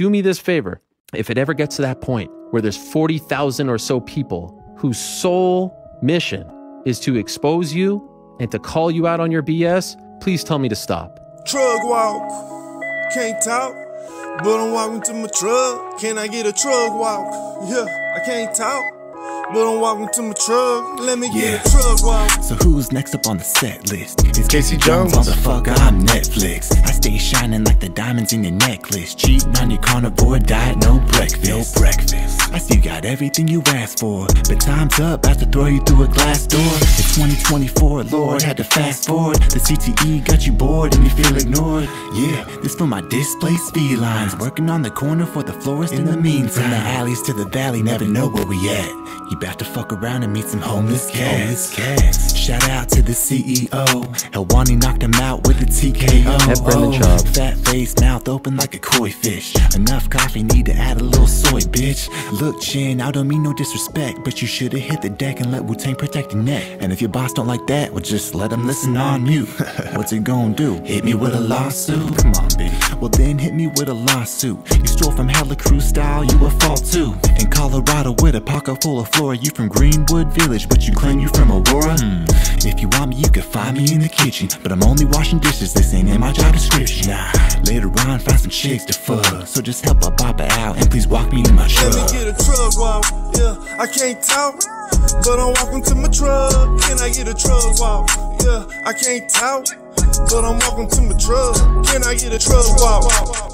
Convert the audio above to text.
do me this favor. If it ever gets to that point where there's 40,000 or so people whose sole mission is to expose you and to call you out on your BS, please tell me to stop. Trugg walk, can't talk, but I'm walking to my truck. Can I get a Trugg walk? Yeah, I can't talk, but I'm walking to my truck. Let me get a Trugg walk. So who's next up on the set list? It's Casey Jones. Motherfucker, I'm Netflix. I stay shining like the diamonds in your necklace. Cheating on your carnivore diet, no breakfast. No breakfast. I see you got everything you asked for, but time's up, I have to throw you through a glass door. It's 2024, Lord, had to fast forward. The CTE got you bored and you feel ignored. Yeah, this for my displaced felines, working on the corner for the florist in the meantime. From the alleys to the valley, never know where we at. You about to fuck around and meet some homeless cats. Shout out to the CEO. Helwani knocked him out with a TKO. Fat face, mouth open like a koi fish. Enough coffee, need to add a little soy, bitch. Look, Chin, I don't mean no disrespect, but you should've hit the deck and let Wu-Tang protect your neck. And if your boss don't like that, well just let him listen on mute. What's it gonna do? Hit me with a lawsuit? Come on, baby. Well then hit me with a lawsuit. You stole from Hella Cruz style, you a fault too. In Colorado with a pocket full of flora, you from Greenwood Village, but you claim you from Aurora? If you want me, you can find me in the kitchen, but I'm only washing dishes, this ain't in my job description. Nah, later on, find some chicks to fuck, so just help I pop it out, and please walk me in my truck. Let me get a Trugg walk, yeah, I can't talk, but I'm walking to my truck. Can I get a Trugg walk? Yeah, I can't talk, but I'm walking to my truck. Can I get a Trugg walk?